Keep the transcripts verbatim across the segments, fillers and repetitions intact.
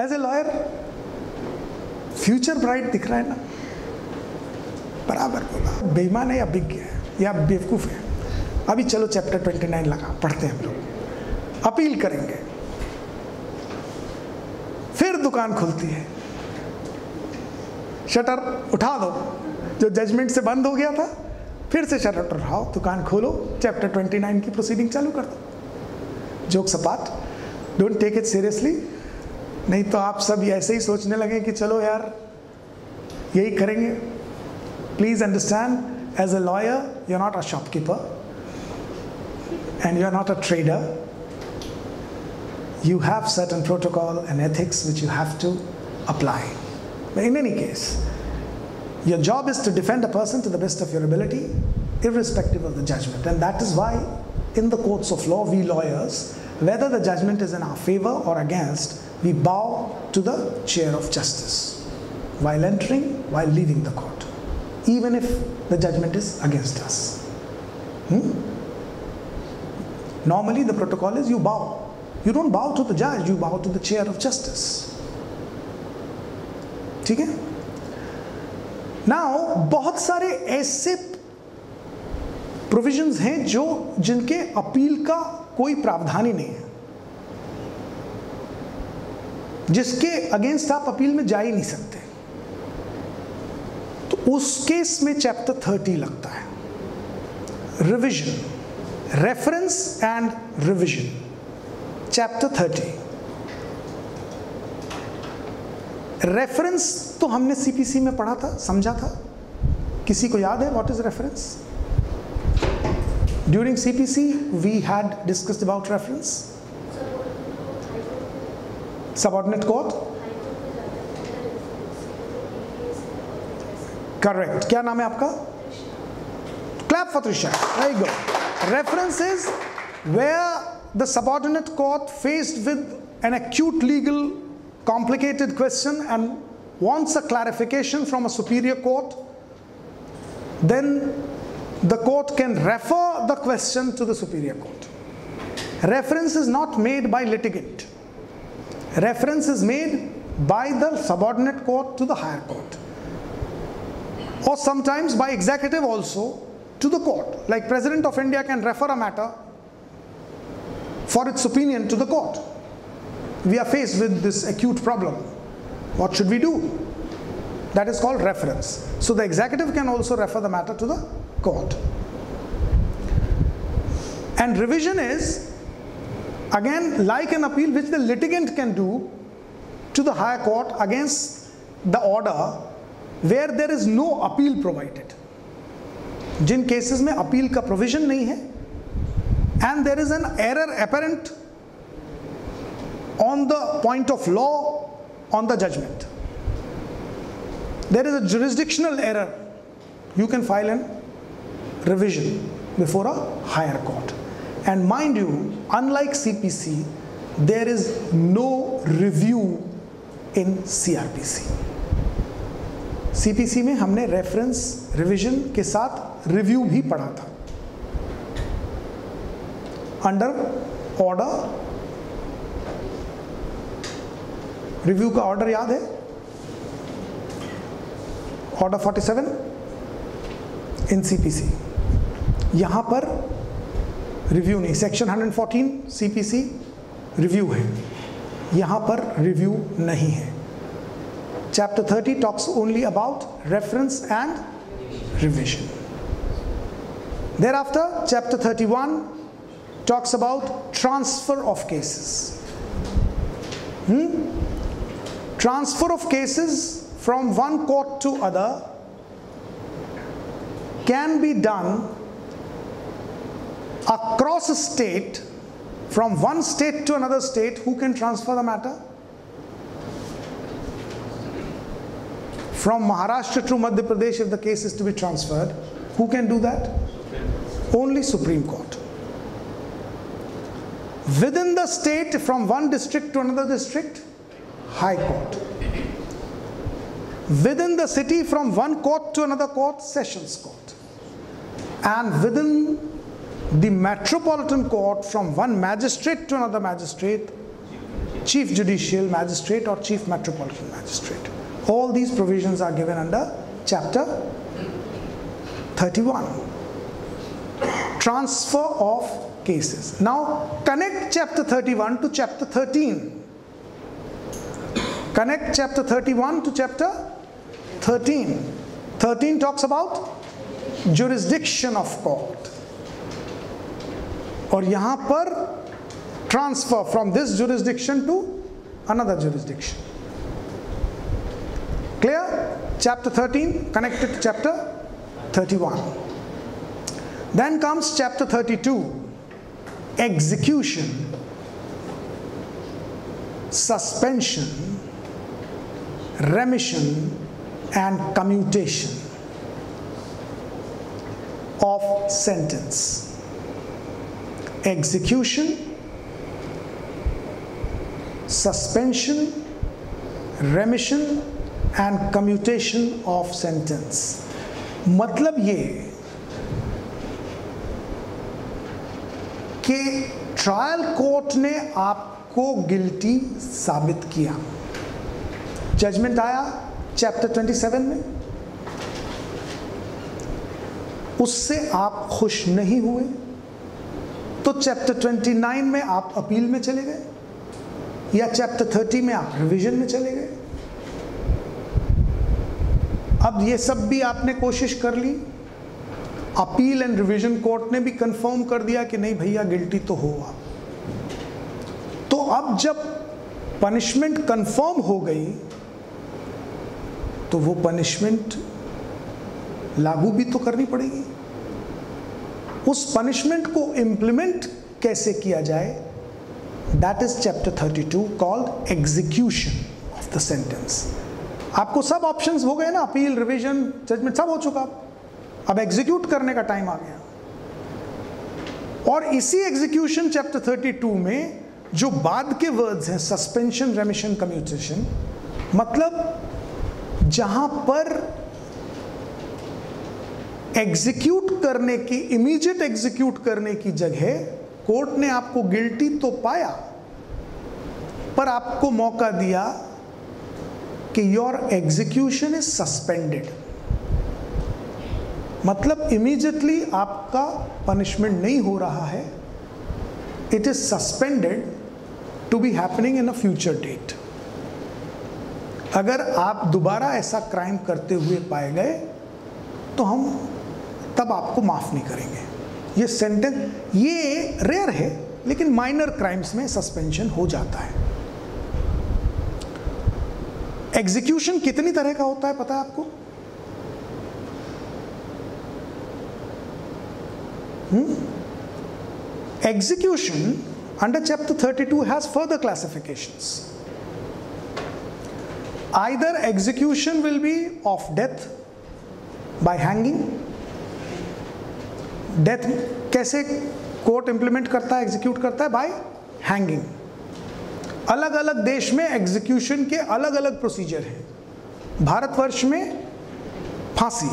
As a lawyer future bright दिख रहा है ना, बराबर बोला। बेईमान है या बिक गया है या बेवकूफ़ है? अभी चलो चैप्टर ट्वेंटी नाइन लगा, पढ़ते हैं हम लोग, अपील करेंगे। फिर दुकान खुलती है, शटर उठा दो, जो जजमेंट से बंद हो गया था, फिर से शटर उठाओ, दुकान खोलो, चैप्टर ट्वेंटी नाइन की प्रोसीडिंग चालू कर दो। Jokes apart, don't take it seriously, नहीं तो आप सब ऐसे ही सोचने लगे कि चलो यार यही करेंगे। Please understand, as a lawyer you are not a shopkeeper and you are not a trader. You have certain protocol and ethics which you have to apply. But in any case, your job is to defend a person to the best of your ability, irrespective of the judgment. And that is why in the courts of law, we lawyers, whether the judgment is in our favor or against, we bow to the chair of justice while entering, while leaving the court, even if the judgment is against us. Hmm? Normally the protocol is you bow. You don't bow to the judge, you bow to the chair of justice. ठीक है? Now, बहुत सारे ऐसे provisions हैं जो जिनके appeal का कोई प्रावधान ही नहीं है, जिसके अगेंस्ट आप अपील में जा ही नहीं सकते, तो उस केस में चैप्टर थर्टी लगता है। Revision, reference and revision, chapter thirty. Reference तो हमने सीपीसी में पढ़ा था, समझा था, किसी को याद है what is reference? During CPC we had discussed about reference, subordinate code, correct. क्या नाम है आपका? Clap for Trisha, very good. Reference is where the subordinate court faced with an acute legal complicated question and wants a clarification from a superior court, then the court can refer the question to the superior court. Reference is not made by litigant. Reference is made by the subordinate court to the higher court, or sometimes by executive also to the court. Like President of India can refer a matter for its opinion to the court. We are faced with this acute problem. What should we do? That is called reference. So the executive can also refer the matter to the court. And revision is again like an appeal which the litigant can do to the higher court against the order where there is no appeal provided. जिन cases में appeal का provision नहीं है, and there is an error apparent on the point of law on the judgment, there is a jurisdictional error, you can file an revision before a higher court. And mind you, unlike C P C, there is no review in C R P C. C P C में हमने reference revision के साथ review भी पढ़ा था under order. Review का order याद है? Order forty seven in CPC. यहां पर रिव्यू नहीं, section one fourteen CPC review है, यहां पर रिव्यू नहीं है। Chapter thirty talks only about reference and revision. Thereafter, chapter thirty-one talks about transfer of cases. Hmm? Transfer of cases from one court to other can be done across a state, from one state to another state. Who can transfer the matter? From Maharashtra to Madhya Pradesh, if the case is to be transferred, who can do that? Only Supreme Court. Within the state, from one district to another district, High Court. Within the city, from one court to another court, Sessions Court. And within the metropolitan court, from one magistrate to another magistrate, chief judicial magistrate or chief metropolitan magistrate. All these provisions are given under chapter thirty-one. Transfer of cases. Now connect chapter thirty-one to chapter thirteen. Connect chapter thirty-one to chapter thirteen. thirteen talks about jurisdiction of court. और यहाँ पर transfer from this jurisdiction to another jurisdiction. Clear? Chapter thirteen connected to chapter thirty-one. Then comes chapter thirty-two, execution, suspension, remission and commutation of sentence. Execution, suspension, remission and commutation of sentence. मतलब ये कि trial court ने आपको guilty साबित किया, judgement आया chapter सत्ताईस में, उससे आप खुश नहीं हुए तो चैप्टर उनतीस में आप अपील में चले गए या चैप्टर तीस में आप रिवीजन में चले गए। अब ये सब भी आपने कोशिश कर ली, अपील एंड रिवीजन कोर्ट ने भी कंफर्म कर दिया कि नहीं भैया गिल्टी तो हो आप। तो अब जब पनिशमेंट कंफर्म हो गई तो वो पनिशमेंट लागू भी तो करनी पड़ेगी। उस पनिशमेंट को इंप्लीमेंट कैसे किया जाए, that is chapter thirty-two called execution of the sentence. आपको सब ऑप्शंस हो गए ना, अपील, रिवीजन, जजमेंट सब हो चुका, अब एग्जीक्यूट करने का टाइम आ गया। और इसी एग्जीक्यूशन चैप्टर थर्टी-टू में जो बाद के वर्ड्स हैं सस्पेंशन, रेमिशन, कम्यूटेशन, मतलब जहां पर एग्जीक्यूट करने की, इमीडिएट एग्जीक्यूट करने की जगह कोर्ट ने आपको गिल्टी तो पाया पर आपको मौका दिया कि योर एग्जीक्यूशन इज सस्पेंडेड, मतलब इमीडिएटली आपका पनिशमेंट नहीं हो रहा है, it is suspended to be happening in a future date. अगर आप दोबारा ऐसा क्राइम करते हुए पाए गए तो हम तब आपको माफ नहीं करेंगे। ये सेंटेंस, ये रेयर है लेकिन माइनर क्राइम्स में सस्पेंशन हो जाता है। एग्जीक्यूशन कितनी तरह का होता है पता है आपको? Execution under chapter thirty-two has further classifications. Either execution will be of death by hanging. Death कैसे कोर्ट इंप्लीमेंट करता है, एग्जीक्यूट करता है? By hanging. अलग अलग देश में एग्जीक्यूशन के अलग अलग प्रोसीजर हैं। भारतवर्ष में फांसी,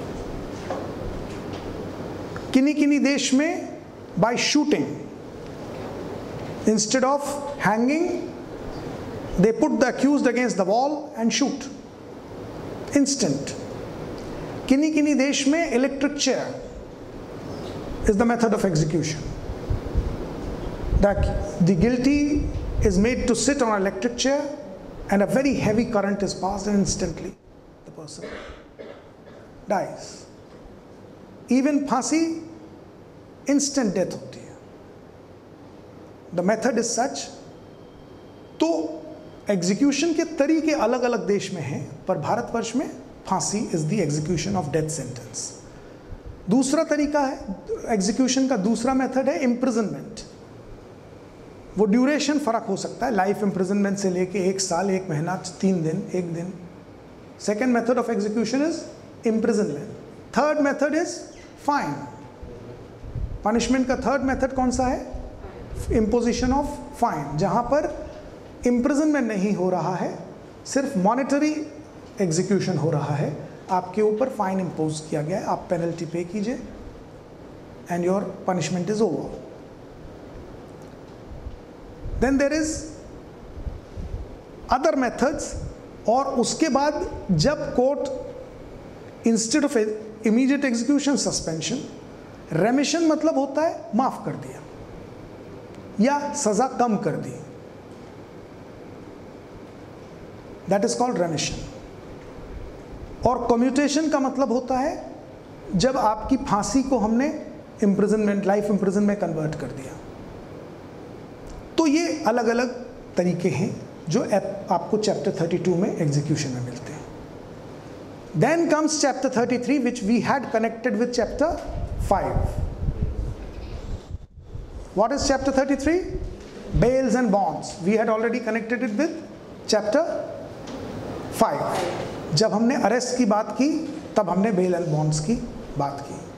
किन्हीं किन्हीं देश में by shooting, instead of hanging they put the accused against the wall and shoot instant. किन्हीं किन्हीं देश में electric chair is the method of execution, that the guilty is made to sit on an electric chair and a very heavy current is passed and instantly the person dies. Even फांसी instant death होती है। The method is such. तो execution के तरीके अलग अलग देश में हैं, पर भारतवर्ष में फांसी is the execution of death sentence. दूसरा तरीका है एग्जीक्यूशन का, दूसरा मेथड है इम्प्रिजनमेंट। वो ड्यूरेशन फर्क हो सकता है, लाइफ इम्प्रिजनमेंट से लेके एक साल, एक महीना, तीन दिन, एक दिन। Second method of execution is imprisonment. Third method is fine. Punishment का थर्ड मेथड कौन सा है? इम्पोजिशन ऑफ फाइन, जहां पर इम्प्रिजनमेंट नहीं हो रहा है, सिर्फ मॉनेटरी एग्जीक्यूशन हो रहा है, आपके ऊपर फाइन इम्पोज किया गया है, आप पेनल्टी पे कीजिए and your punishment is over. Then there is other methods, और उसके बाद जब court instead of immediate execution suspension, remission मतलब होता है माफ कर दिया या सजा कम कर दी, दैट इज कॉल्ड रेमिशन। और कम्यूटेशन का मतलब होता है जब आपकी फांसी को हमने इम्प्रिजनमेंट, लाइफ इम्प्रिजन में कन्वर्ट कर दिया। तो ये अलग अलग तरीके हैं जो आपको चैप्टर थर्टी टू में एग्जीक्यूशन में मिलते हैं। Then comes chapter thirty three which we had connected with chapter five. What is chapter thirty three? Bails and bonds. We had already connected it with chapter five. जब हमने arrest की बात की तब हमने बेल एंड बॉन्ड्स की बात की।